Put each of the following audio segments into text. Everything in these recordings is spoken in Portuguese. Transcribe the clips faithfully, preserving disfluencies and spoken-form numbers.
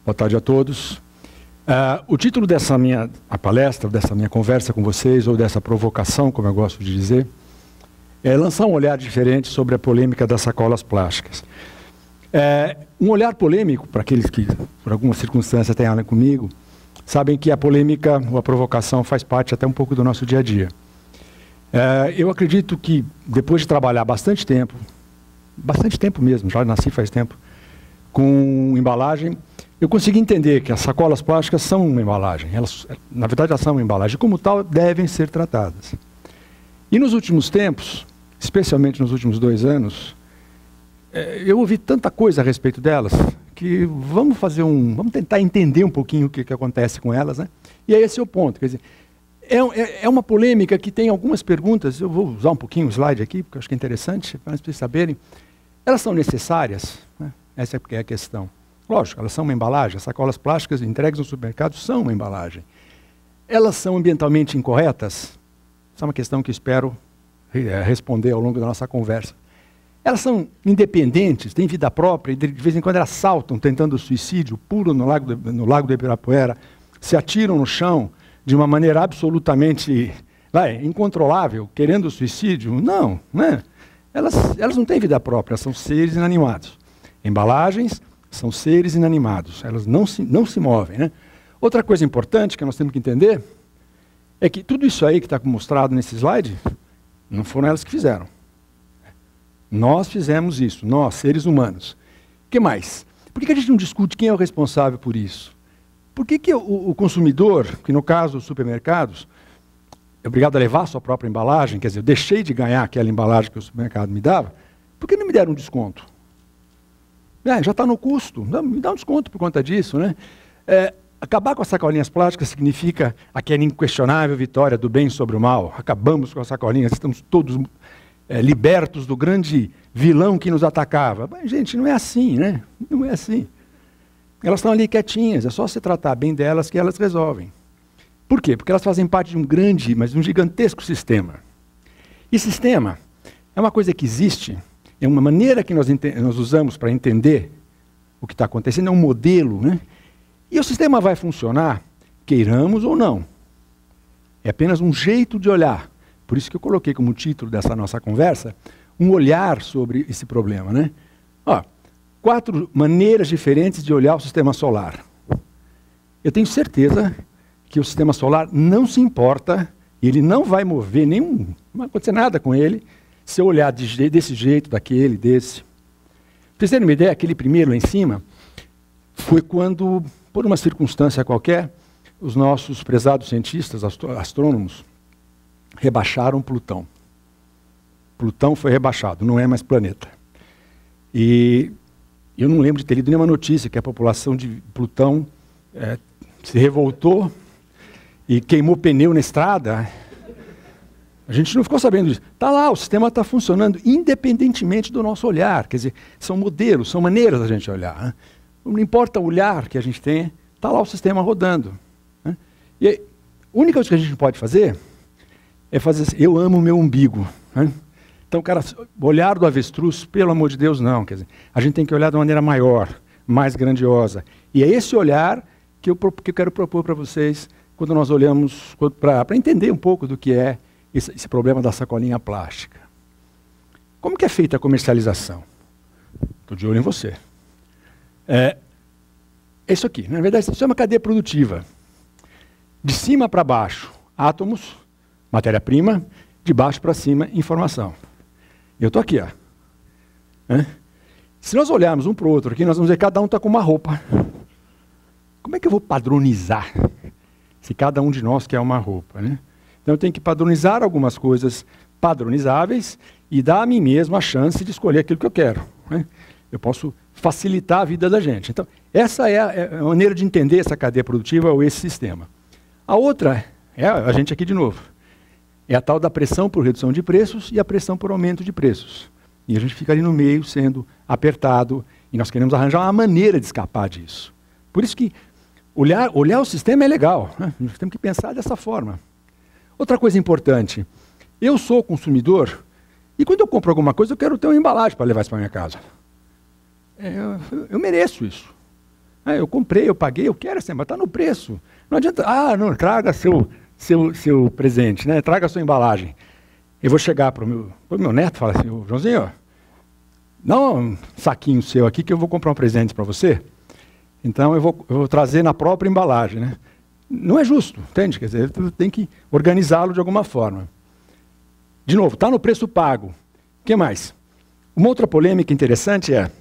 Boa tarde a todos. Uh, o título dessa minha a palestra, dessa minha conversa com vocês, ou dessa provocação, como eu gosto de dizer, é lançar um olhar diferente sobre a polêmica das sacolas plásticas. É, um olhar polêmico, para aqueles que, por alguma circunstância, têm aula comigo, sabem que a polêmica ou a provocação faz parte até um pouco do nosso dia a dia. É, eu acredito que, depois de trabalhar bastante tempo, bastante tempo mesmo, já nasci faz tempo, com embalagem, eu consegui entender que as sacolas plásticas são uma embalagem. Elas, na verdade, elas são uma embalagem. Como tal, devem ser tratadas. E nos últimos tempos, especialmente nos últimos dois anos, é, eu ouvi tanta coisa a respeito delas, que vamos fazer um, vamos tentar entender um pouquinho o que, que acontece com elas, né? E aí esse é o ponto. Quer dizer, é, é, é uma polêmica que tem algumas perguntas. Eu vou usar um pouquinho o slide aqui, porque eu acho que é interessante, para vocês saberem. Elas são necessárias? Né? Essa é a questão. Lógico, elas são uma embalagem. As sacolas plásticas entregues no supermercado são uma embalagem. Elas são ambientalmente incorretas? Essa é uma questão que eu espero responder ao longo da nossa conversa. Elas são independentes, têm vida própria, e de vez em quando elas saltam tentando suicídio, pulam no lago do, no lago do Ibirapuera, se atiram no chão de uma maneira absolutamente vai, incontrolável, querendo suicídio? Não, né? Elas, elas não têm vida própria, são seres inanimados. Embalagens são seres inanimados, elas não se, não se movem, né? Outra coisa importante que nós temos que entender é que tudo isso aí que está mostrado nesse slide, não foram elas que fizeram. Nós fizemos isso, nós, seres humanos. O que mais? Por que, que a gente não discute quem é o responsável por isso? Por que, que o, o consumidor, que no caso os supermercados, é obrigado a levar a sua própria embalagem, quer dizer, eu deixei de ganhar aquela embalagem que o supermercado me dava, por que não me deram um desconto? É, já está no custo, me dá um desconto por conta disso, né? É, acabar com as sacolinhas plásticas significa aquela inquestionável vitória do bem sobre o mal. Acabamos com as sacolinhas, estamos todos é, libertos do grande vilão que nos atacava. Mas, gente, não é assim, né? Não é assim. Elas estão ali quietinhas, é só se tratar bem delas que elas resolvem. Por quê? Porque elas fazem parte de um grande, mas de um gigantesco sistema. E sistema é uma coisa que existe, é uma maneira que nós, nós usamos para entender o que está acontecendo, é um modelo, né? E o sistema vai funcionar, queiramos ou não. É apenas um jeito de olhar. Por isso que eu coloquei como título dessa nossa conversa, um olhar sobre esse problema, né? Ó, quatro maneiras diferentes de olhar o sistema solar. Eu tenho certeza que o sistema solar não se importa, ele não vai mover nenhum, não vai acontecer nada com ele, se eu olhar de, desse jeito, daquele, desse. Para vocês terem uma ideia, aquele primeiro lá em cima, foi quando, por uma circunstância qualquer, os nossos prezados cientistas, astrônomos, rebaixaram Plutão. Plutão foi rebaixado, não é mais planeta. E eu não lembro de ter lido nenhuma notícia que a população de Plutão é, se revoltou e queimou pneu na estrada. A gente não ficou sabendo disso. Está lá, o sistema está funcionando independentemente do nosso olhar. Quer dizer, são modelos, são maneiras da gente olhar, né? Não importa o olhar que a gente tem, está lá o sistema rodando, né? E a única coisa que a gente pode fazer é fazer assim, eu amo o meu umbigo, né? Então, cara, o olhar do avestruz, pelo amor de Deus, não. Quer dizer, a gente tem que olhar de uma maneira maior, mais grandiosa. E é esse olhar que eu, que eu quero propor para vocês quando nós olhamos, para entender um pouco do que é esse, esse problema da sacolinha plástica. Como que é feita a comercialização? Estou de olho em você. É isso aqui, na verdade, isso é uma cadeia produtiva. De cima para baixo, átomos, matéria-prima, de baixo para cima, informação. Eu estou aqui, ó. É? Se nós olharmos um para o outro aqui, nós vamos ver que cada um está com uma roupa. Como é que eu vou padronizar se cada um de nós quer uma roupa, né? Então eu tenho que padronizar algumas coisas padronizáveis e dar a mim mesmo a chance de escolher aquilo que eu quero, né? Eu posso facilitar a vida da gente. Então, essa é a, é a maneira de entender essa cadeia produtiva ou esse sistema. A outra é a gente aqui de novo. É a tal da pressão por redução de preços e a pressão por aumento de preços. E a gente fica ali no meio sendo apertado e nós queremos arranjar uma maneira de escapar disso. Por isso que olhar, olhar o sistema é legal, né? Nós temos que pensar dessa forma. Outra coisa importante, eu sou consumidor e quando eu compro alguma coisa eu quero ter uma embalagem para levar isso para minha casa. É, eu, eu mereço isso. Ah, eu comprei, eu paguei, eu quero essa, mas está no preço. Não adianta, ah, não, traga seu, seu, seu presente, né? Traga a sua embalagem. Eu vou chegar para o meu, pro meu neto e falar assim, ô, Joãozinho, dá um saquinho seu aqui que eu vou comprar um presente para você. Então eu vou, eu vou trazer na própria embalagem, né? Não é justo, entende? Quer dizer, tu tem que organizá-lo de alguma forma. De novo, está no preço pago. O que mais? Uma outra polêmica interessante é,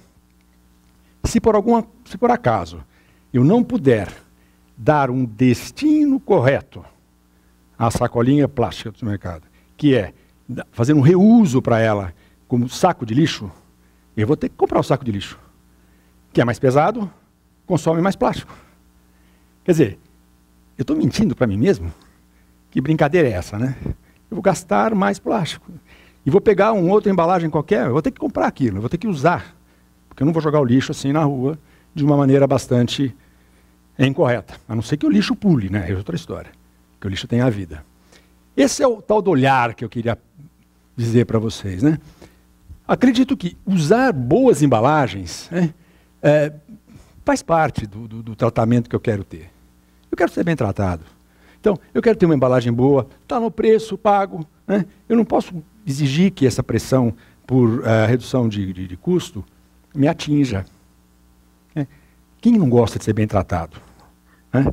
se por, alguma, se por acaso eu não puder dar um destino correto à sacolinha plástica do mercado, que é fazer um reuso para ela como saco de lixo, eu vou ter que comprar o saco de lixo, que é mais pesado, consome mais plástico. Quer dizer, eu estou mentindo para mim mesmo? Que brincadeira é essa, né? Eu vou gastar mais plástico. E vou pegar uma outra embalagem qualquer, eu vou ter que comprar aquilo, eu vou ter que usar. Porque eu não vou jogar o lixo assim na rua de uma maneira bastante incorreta. A não ser que o lixo pule, né? É outra história. Que o lixo tem a vida. Esse é o tal do olhar que eu queria dizer para vocês, né? Acredito que usar boas embalagens, né, é, faz parte do, do, do tratamento que eu quero ter. Eu quero ser bem tratado. Então, eu quero ter uma embalagem boa, está no preço, pago. Né? Eu não posso exigir que essa pressão por uh, redução de, de, de custo me atinja. Né? Quem não gosta de ser bem tratado? Né?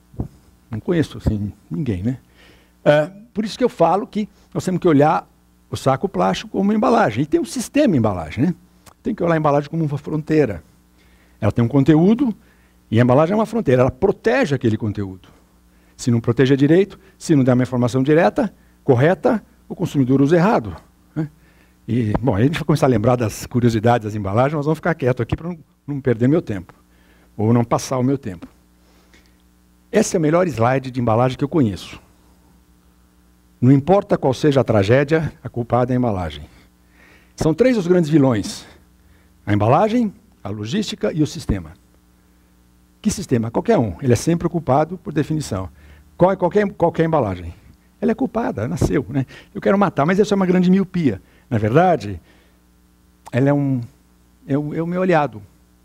Não conheço assim, ninguém, né? Uh, por isso que eu falo que nós temos que olhar o saco plástico como uma embalagem. E tem um sistema embalagem, né? Tem que olhar a embalagem como uma fronteira. Ela tem um conteúdo e a embalagem é uma fronteira. Ela protege aquele conteúdo. Se não proteger direito, se não der uma informação direta, correta, o consumidor usa errado. Né? E, bom, a gente vai começar a lembrar das curiosidades das embalagens, nós vamos ficar quietos aqui para não, não perder meu tempo. Ou não passar o meu tempo. Esse é o melhor slide de embalagem que eu conheço. Não importa qual seja a tragédia, a culpada é a embalagem. São três os grandes vilões. A embalagem, a logística e o sistema. Que sistema? Qualquer um. Ele é sempre culpado por definição. Qual é qualquer, qualquer embalagem? Ela é culpada, nasceu. Né? Eu quero matar, mas isso é uma grande miopia. Na verdade, ela é, um, é, o, é o meu aliado.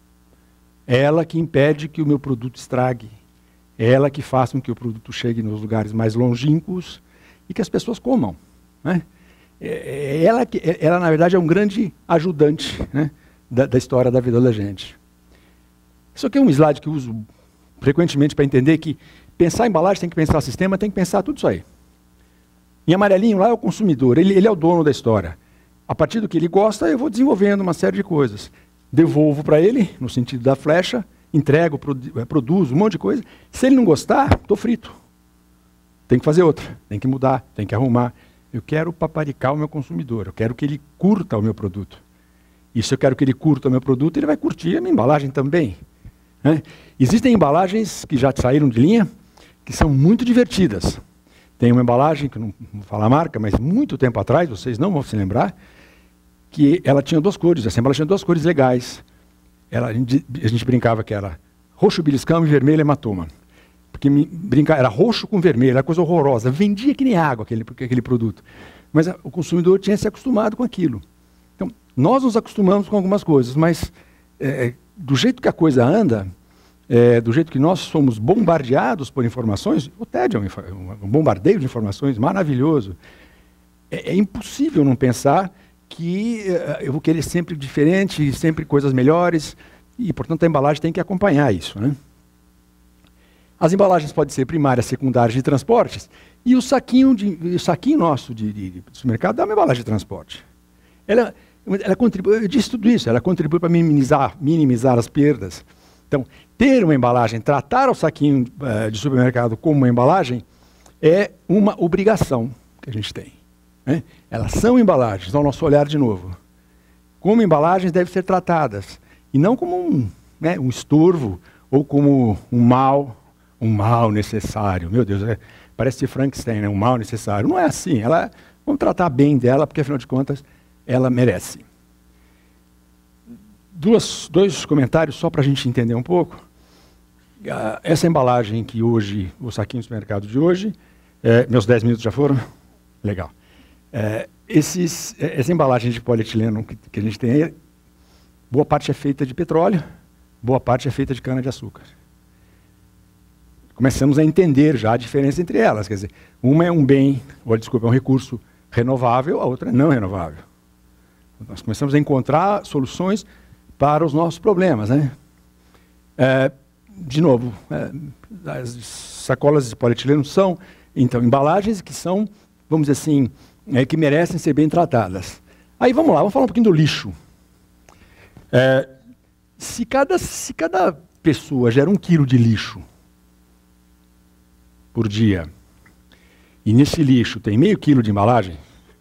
É ela que impede que o meu produto estrague. É ela que faz com que o produto chegue nos lugares mais longínquos e que as pessoas comam. Né? É, é ela, que, é, ela, na verdade, é um grande ajudante, né, da, da história da vida da gente. Isso aqui é um slide que eu uso frequentemente para entender que pensar em embalagem tem que pensar sistema, tem que pensar tudo isso aí. Em amarelinho lá é o consumidor, ele, ele é o dono da história. A partir do que ele gosta, eu vou desenvolvendo uma série de coisas. Devolvo para ele, no sentido da flecha, entrego, produ produzo, um monte de coisa. Se ele não gostar, estou frito. Tem que fazer outra, tem que mudar, tem que arrumar. Eu quero paparicar o meu consumidor, eu quero que ele curta o meu produto. E se eu quero que ele curta o meu produto, ele vai curtir a minha embalagem também. Né? Existem embalagens que já saíram de linha, que são muito divertidas. Tem uma embalagem, que não vou falar a marca, mas muito tempo atrás, vocês não vão se lembrar, que ela tinha duas cores, essa embalagem tinha duas cores legais. Ela, a gente brincava que era roxo beliscão e vermelho hematoma. Porque me, brincar, era roxo com vermelho, era coisa horrorosa. Vendia que nem água aquele, aquele produto. Mas a, o consumidor tinha se acostumado com aquilo. Então, nós nos acostumamos com algumas coisas, mas é, do jeito que a coisa anda, é, do jeito que nós somos bombardeados por informações, o T E D é um, um bombardeio de informações maravilhoso. É, é impossível não pensar que é, eu vou querer sempre diferente, sempre coisas melhores, e, portanto, a embalagem tem que acompanhar isso, né? As embalagens podem ser primárias, secundárias de transportes, e o saquinho, de, o saquinho nosso de, de, de supermercado é uma embalagem de transporte. Ela, ela contribui, eu disse tudo isso, ela contribui para minimizar, minimizar as perdas. Então, ter uma embalagem, tratar o saquinho uh, de supermercado como uma embalagem, é uma obrigação que a gente tem. Né? Elas são embalagens, ao nosso olhar de novo. Como embalagens devem ser tratadas, e não como um, né, um estorvo, ou como um mal, um mal necessário. Meu Deus, é, parece Frankenstein, né? Um mal necessário. Não é assim, ela, vamos tratar bem dela, porque afinal de contas, ela merece. Duas, dois comentários só para a gente entender um pouco. Uh, essa embalagem que hoje, o saquinho do supermercado de hoje, é, meus dez minutos já foram? Legal. É, esses, essa embalagem de polietileno que, que a gente tem aí, boa parte é feita de petróleo, boa parte é feita de cana-de-açúcar. Começamos a entender já a diferença entre elas. Quer dizer, uma é um bem, ou desculpa, é um recurso renovável, a outra é não renovável. Nós começamos a encontrar soluções para os nossos problemas, né? É, de novo, é, as sacolas de polietileno são, então, embalagens que são, vamos dizer assim, é, que merecem ser bem tratadas. Aí vamos lá, vamos falar um pouquinho do lixo. É, se, cada, se cada pessoa gera um quilo de lixo por dia, e nesse lixo tem meio quilo de embalagem,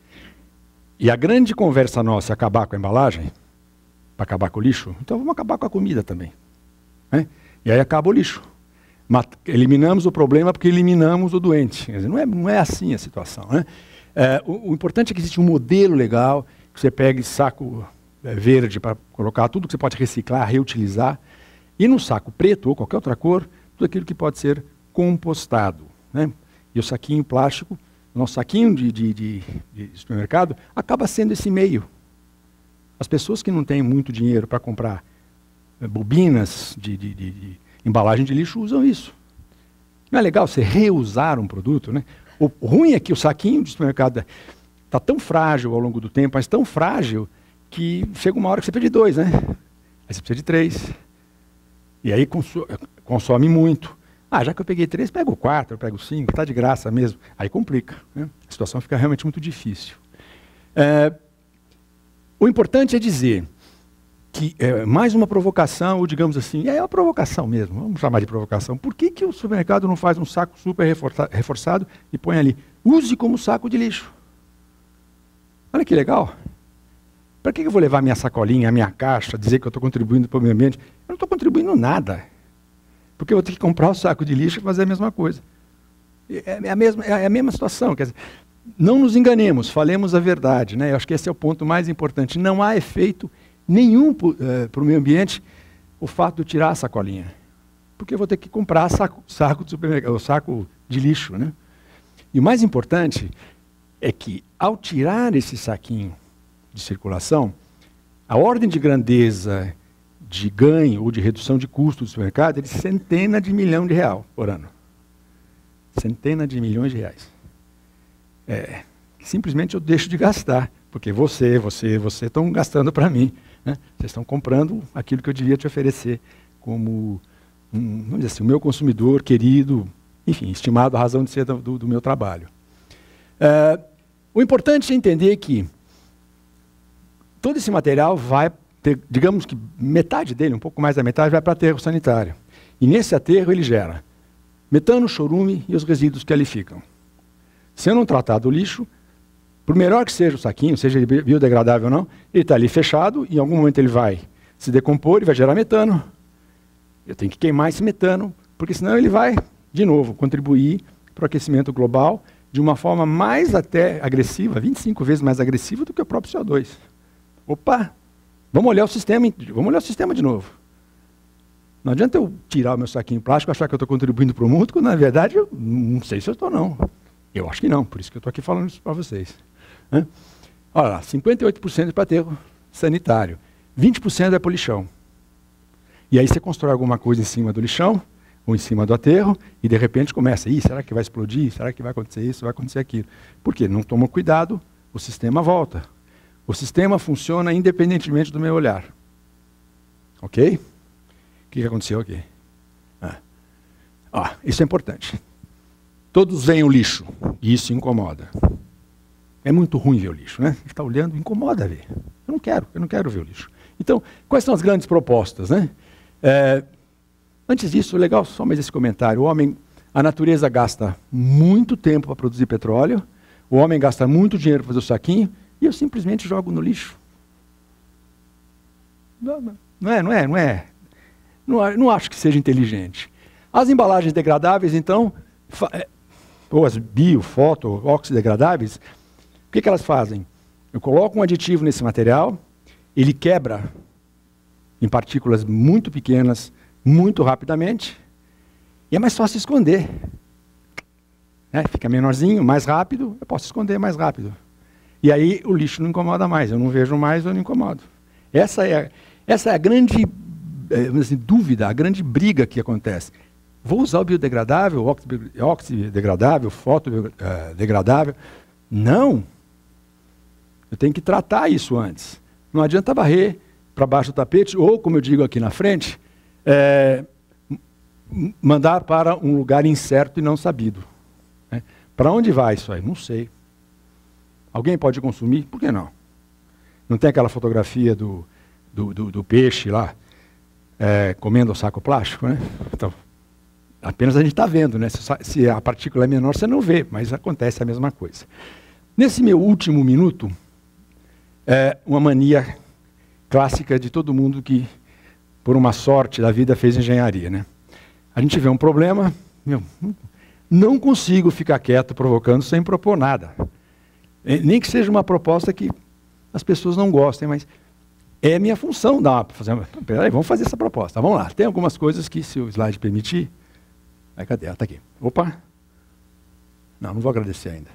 e a grande conversa nossa é acabar com a embalagem, para acabar com o lixo, então vamos acabar com a comida também. Né? E aí acaba o lixo. Mat- eliminamos o problema porque eliminamos o doente. Quer dizer, não é, não é assim a situação. Né? É, o, o importante é que existe um modelo legal, que você pegue saco é, verde para colocar tudo que você pode reciclar, reutilizar, e no saco preto ou qualquer outra cor, tudo aquilo que pode ser compostado. Né? E o saquinho plástico, o nosso saquinho de, de, de, de supermercado, acaba sendo esse meio. As pessoas que não têm muito dinheiro para comprar é, bobinas de, de, de, de embalagem de lixo usam isso. Não é legal você reusar um produto, né? O ruim é que o saquinho de supermercado está tão frágil ao longo do tempo, mas tão frágil que chega uma hora que você precisa de dois, né? Aí você precisa de três. E aí consome, consome muito. Ah, já que eu peguei três, pego quatro, eu pego cinco, está de graça mesmo. Aí complica, né? A situação fica realmente muito difícil. É, o importante é dizer que é mais uma provocação, ou digamos assim, é uma provocação mesmo, vamos chamar de provocação. Por que, que o supermercado não faz um saco super reforça, reforçado e põe ali, use como saco de lixo? Olha que legal. Para que, que eu vou levar minha sacolinha, a minha caixa, dizer que eu estou contribuindo para o meio ambiente? Eu não estou contribuindo nada. Porque eu vou ter que comprar o saco de lixo e fazer a mesma coisa. É, é, a, mesma, é a mesma situação. Quer dizer, não nos enganemos, falemos a verdade. Né? Eu acho que esse é o ponto mais importante. Não há efeito nenhum uh, para o meio ambiente o fato de eu tirar a sacolinha. Porque eu vou ter que comprar saco, saco, de, supermercado, saco de lixo. Né? E o mais importante é que, ao tirar esse saquinho de circulação, a ordem de grandeza de ganho ou de redução de custo do supermercado é de centena de milhão de reais por ano. Centena de milhões de reais. É, simplesmente eu deixo de gastar, porque você, você, você estão gastando para mim. Né? Vocês estão comprando aquilo que eu devia te oferecer como, um, vamos dizer assim, o meu consumidor querido, enfim, estimado a razão de ser do, do, do meu trabalho. É, o importante é entender que todo esse material vai ter, digamos que metade dele, um pouco mais da metade, vai para aterro sanitário. E nesse aterro ele gera metano, chorume e os resíduos que ali ficam. Se eu não tratar do lixo, por melhor que seja o saquinho, seja ele biodegradável ou não, ele está ali fechado, e em algum momento ele vai se decompor e vai gerar metano. Eu tenho que queimar esse metano, porque senão ele vai, de novo, contribuir para o aquecimento global de uma forma mais até agressiva, vinte e cinco vezes mais agressiva do que o próprio C O dois. Opa! Vamos olhar o sistema, vamos olhar o sistema de novo. Não adianta eu tirar o meu saquinho plástico e achar que eu estou contribuindo para o mundo, quando na verdade eu não sei se eu estou não. Eu acho que não, por isso que eu estou aqui falando isso para vocês. Né? Olha lá, cinquenta e oito por cento é para aterro sanitário, vinte por cento é para o lixão. E aí você constrói alguma coisa em cima do lixão, ou em cima do aterro, e de repente começa, Ih, será que vai explodir? Será que vai acontecer isso? Vai acontecer aquilo? Por quê? Não tomou cuidado, o sistema volta. O sistema funciona independentemente do meu olhar. Ok? O que, que aconteceu aqui? Ah. Ah, isso é importante. Todos veem o lixo, e isso incomoda. É muito ruim ver o lixo, né? Você está olhando, incomoda ver. Eu não quero, eu não quero ver o lixo. Então, quais são as grandes propostas, né? É, antes disso, legal só mais esse comentário. O homem, a natureza gasta muito tempo para produzir petróleo, o homem gasta muito dinheiro para fazer o saquinho, e eu simplesmente jogo no lixo. Não, não é, não é, não é. Não, não acho que seja inteligente. As embalagens degradáveis, então, ou as bio, foto, oxidegradáveis, o que, que elas fazem? Eu coloco um aditivo nesse material, ele quebra em partículas muito pequenas, muito rapidamente, e é mais fácil esconder. É, fica menorzinho, mais rápido, eu posso esconder mais rápido. E aí o lixo não incomoda mais, eu não vejo mais, eu não incomodo. Essa é, essa é a grande assim, dúvida, a grande briga que acontece. Vou usar o biodegradável, oxidegradável, fotodegradável? Não. Eu tenho que tratar isso antes. Não adianta varrer para baixo do tapete, ou, como eu digo aqui na frente, é, mandar para um lugar incerto e não sabido. Né? Para onde vai isso aí? Não sei. Alguém pode consumir? Por que não? Não tem aquela fotografia do, do, do, do peixe lá, é, comendo o saco plástico, né? Então, apenas a gente está vendo, né? Se, se a partícula é menor, você não vê, mas acontece a mesma coisa. Nesse meu último minuto, é uma mania clássica de todo mundo que, por uma sorte da vida, fez engenharia, né? A gente vê um problema, meu, não consigo ficar quieto provocando sem propor nada. Nem que seja uma proposta que as pessoas não gostem, mas é minha função dar uma, fazer uma, peraí, vamos fazer essa proposta. Vamos lá, tem algumas coisas que, se o slide permitir... Aí, cadê? Ela está aqui. Opa! Não, não vou agradecer ainda.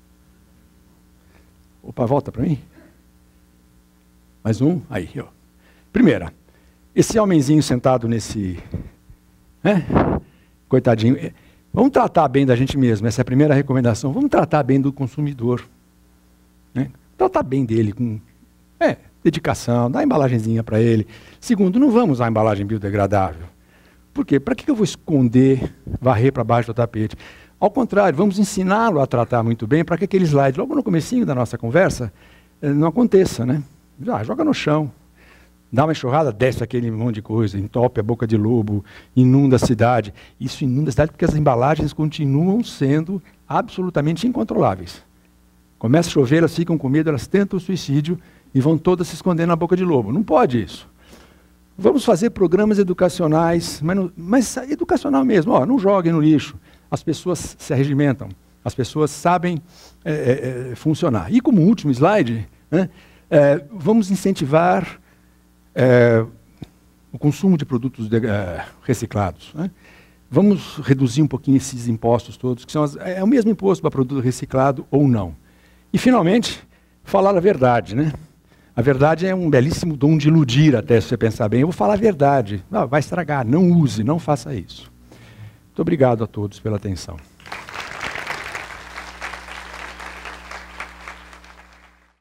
Opa, volta para mim. Mais um. Aí, ó. Primeira, esse homenzinho sentado nesse... Né? Coitadinho. Vamos tratar bem da gente mesmo. Essa é a primeira recomendação. Vamos tratar bem do consumidor. Né? Tratar bem dele com é, dedicação, dar a embalagenzinha para ele. Segundo, não vamos usar a embalagem biodegradável. Por quê? Para que eu vou esconder, varrer para baixo do tapete? Ao contrário, vamos ensiná-lo a tratar muito bem para que aquele slide, logo no comecinho da nossa conversa, não aconteça, né? Já, joga no chão, dá uma enxurrada, desce aquele monte de coisa, entope a boca de lobo, inunda a cidade. Isso inunda a cidade porque as embalagens continuam sendo absolutamente incontroláveis. Começa a chover, elas ficam com medo, elas tentam o suicídio e vão todas se esconder na boca de lobo. Não pode isso. Vamos fazer programas educacionais, mas, no, mas educacional mesmo. Ó, não joguem no lixo. As pessoas se arregimentam. As pessoas sabem é, é, funcionar. E como último slide, né, é, vamos incentivar é, o consumo de produtos de, é, reciclados. Né? Vamos reduzir um pouquinho esses impostos todos, que são as, é o mesmo imposto para produto reciclado ou não. E, finalmente, falar a verdade, né? A verdade é um belíssimo dom de iludir, até se você pensar bem. Eu vou falar a verdade. Não, vai estragar, não use, não faça isso. Muito obrigado a todos pela atenção.